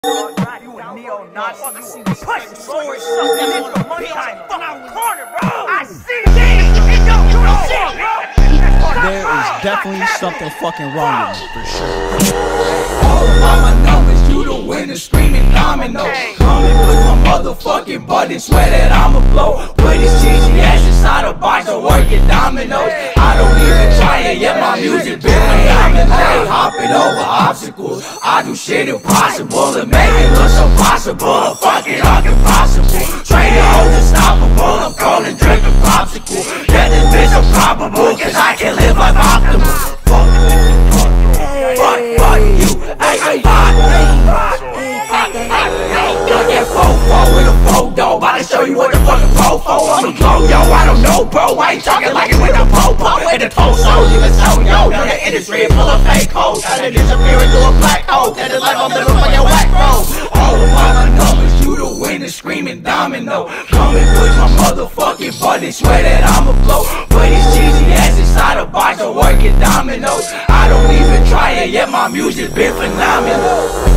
There is definitely something fucking wrong with me, for sure. All of my numbers, you the winner, screaming domino. Come and push my motherfucking button, swear that I'ma blow. Put his cheesy ass inside a box of working dominoes. I don't even try it, yet my music been phenomenal. Hopping over obstacles, I do shit impossible and make it look so possible. Fucking impossible, training hoes unstoppable. I'm calling Drake a popsicle. Yeah, this bitch improbable, cause I can live like optimal. Fuck you, hey, got that fofo with a photo, about to show you what the fucking fofo. I'm a glow, yo, I don't know, bro. I ain't talking like it with a popo and the torso, even so, yo. Know the industry is full of fake hoes, how to disappear into a black hole. That is like I'm living for your whack bro. All of my numbers, you the winner, screaming domino. Come and push my motherfucking button, swear that I'ma blow. Put his cheesy ass inside a box of working dominoes. I don't even try it, yet my music been phenomenal.